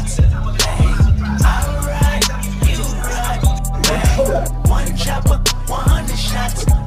shots. Hey, alright, you right. Hey, one chopper, 100 shots.